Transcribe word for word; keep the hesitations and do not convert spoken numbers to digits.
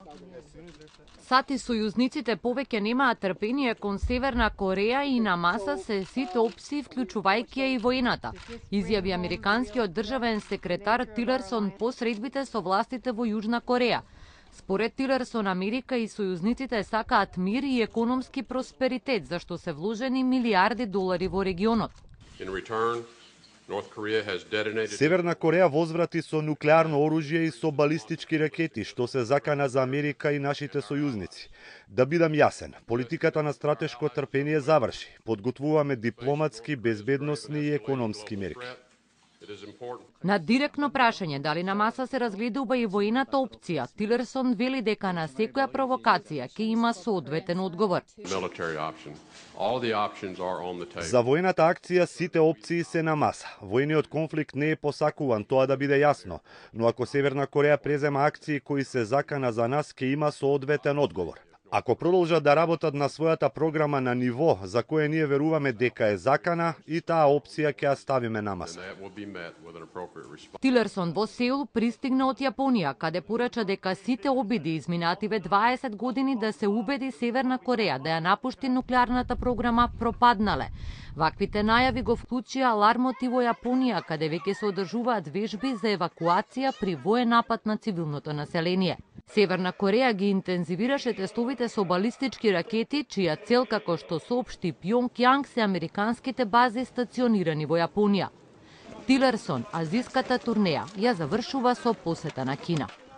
Сад и сојузниците повеќе немаат трпение кон Северна Кореја и на маса се сите опции, вклучувајќи и војната, изјави американскиот државен секретар Тилерсон по средбите со властите во Јужна Кореја. Според Тилерсон, Америка и сојузниците сакаат мир и економски просперитет, зашто се вложени милиарди долари во регионот. Северна Кореја возврати со нуклеарно оружје и со балистички ракети, што се закана за Америка и нашите сојузници. Да бидам јасен, политиката на стратешко трпение заврши. Подготвуваме дипломатски, безбедносни и економски мерки. На директно прашање дали на маса се разгледува и војната опција, Тилерсон вели дека на секоја провокација ќе има соодветен одговор. За војната акција сите опции се на маса. Војниот конфликт не е посакуван, тоа да биде јасно, но ако Северна Кореја презема акции кои се закана за нас, ќе има соодветен одговор. Ако продолжат да работат на својата програма на ниво за кое ние веруваме дека е закана, и таа опција ќе ја ставиме на маса. Тилерсон во Сеул пристигна од Јапонија, каде порача дека сите обиди изминативе дваесет години да се убеди Северна Кореја да ја напушти нуклеарната програма пропаднале. Ваквите најави го вклучија алармот и во Јапонија, каде веќе се одржуваат вежби за евакуација при воен напад на цивилното население. Северна Кореја ги интензивираше тестовите со балистички ракети, чија цел, како што соопшти Пјонг се американските бази стационирани во Јапонија. Тилерсон азиската турнеја ја завршува со посета на Кина.